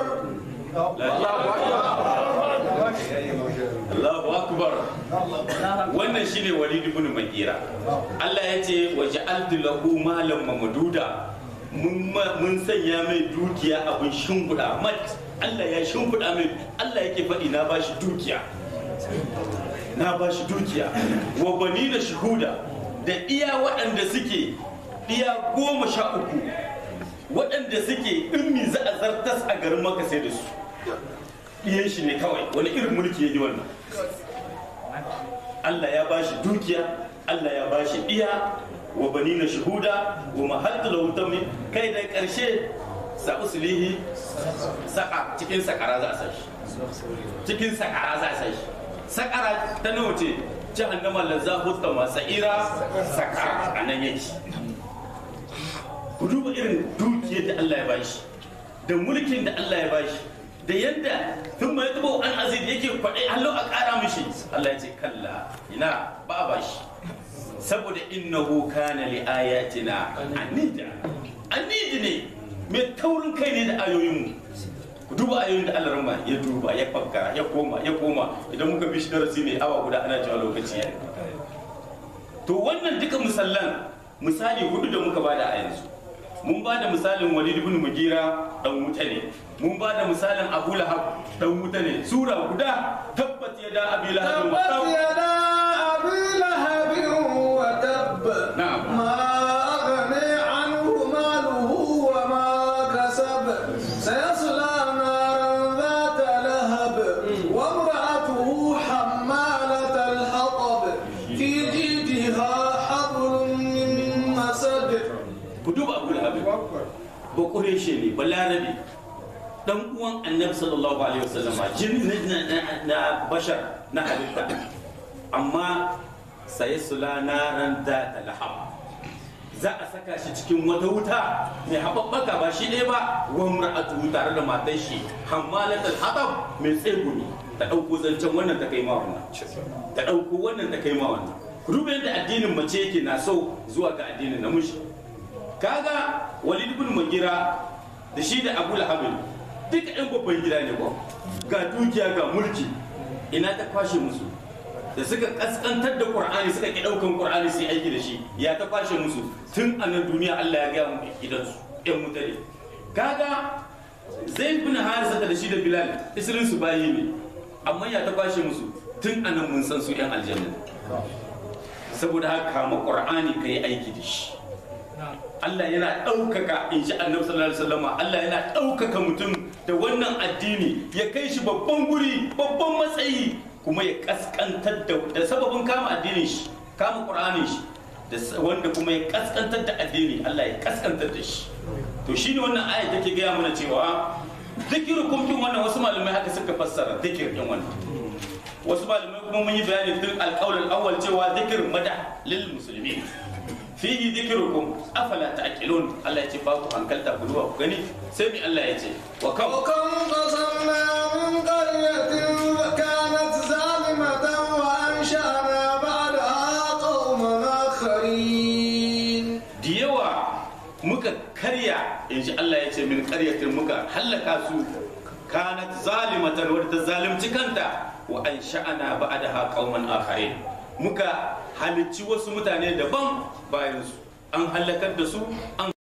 Allahu akbar wannan shine Walid ibn Mughira Allah ya ce wa ja'altu lahu malan mamduda mun mun sanya mai dukiya abin shimfiɗa mat Allah ya shimfiɗa mai Allah yake faɗi na bashi dukiya na bashi dukiya wa bani da shuhuda da iya waɗanda suke iya goma sha uku waɗanda suke ɗummi za a zartas a garin maka sai da su ɗiyan shi ne kawai wani irin mulki ya yi wannan Allah ya bashi dukiya Allah ya bashi iya wa bani na shuhuda wa mahaddula wutan kai da ƙarshe sa usulihi saka cikin sakara za a sashi cikin sakara za a sashi sakara ta nawa ce jahannama lazza hutta ma sa'ira sakara a nan yake ku duba irin dukiyar da Allah ya bashi da mulkin da Allah ya bashi da yadda tun mai tubo an aziz yake kwaɗe hallo a ƙara mishi Allah ya ce kalla ina ba a bashi saboda innahu kana li ayatina anida anidi ne mai taurin kai ne da ayoyin mu ku duba ayoyin da Allah ramba ya duba ya fakkara ya koma ya koma idan muka bi shi darasi mai awa guda ana cewa lokaci ya to wannan duka misallan misali hudu da muka bada a yanzu mun bada misalin Walid ibn Mugira dan wuta ne mun bada misalin Abu Lahab dan wuta ne sura guda tabbat yada abi lahab wa tabbat yada abi lahab wa tabb ma aghni anhu maluhu wa ma kasab sayasla naran dhata lahab wa imra'atuhu hammalat al-hatab fi jidha hablum min masad. Ku duba Abu Lahab ba Qurayshi ne ba Larabi dan uwan Annabi sallallahu alaihi wasallam jin na bashar na halitta amma sai sulana ran da talhab za a saka shi cikin wata wuta mai haɓaɓɓaka ba shi ɗaya ba wa mar'atu tare da matan shi hammalatul hatab mai tsegumi ta ɗauko zancen wannan ta kai ma wannan ta ɗauko wannan ta kai ma wannan ruben da addinin mace yake na so zuwa ga addinin namiji kaga Walid ibn Mugira da shi da Abu Lahab duka ɗan babban gida ne ba ga dukiya ga mulki ina ta kwashe musu da suka kaskantar da Qur'ani suka ki daukan Qur'ani sai aiki da shi ya ta kwashe musu tun a nan duniya Allah ya ga mu gidansu ɗan mutane kaga Zaid bin Harisa da shi da Bilal isirin su bayi ne amma ya ta kwashe musu tun a nan mun san su ɗan aljanna saboda haka kama Qur'ani kai aiki da shi Allah yana ɗaukaka in ji Annabi sallallahu alaihi wasallam Allah yana ɗaukaka mutum da wannan addini ya kai shi babban guri babban matsayi kuma ya kaskantar da da sababin kama addinin shi kama Qur'anin shi da wanda kuma ya kaskantar da addini Allah ya kaskantar da shi to shine wannan aya take gaya mana cewa zikirukum kin wannan wasu malamai haka suka fassara zikir din wannan wasu malamai kuma mun yi bayani tun alqaul al-awwal cewa zikir mada lil muslimin fihi dhikrukum afala ta'qilun Allah yace ba ku hankalta ku duba ku gani sai mi Allah yace wa kam وكم قصمنا من قرية كانت ظالمة وأنشأنا بعدها قوما آخرين. diyawa muka karya inji Allah yace min qaryatin muka halaka su kanat zalimatan wadda zalimci kanta wa ansha'ana ba'daha qauman akharin muka halicci wasu mutane daban bayan su an halakar da su an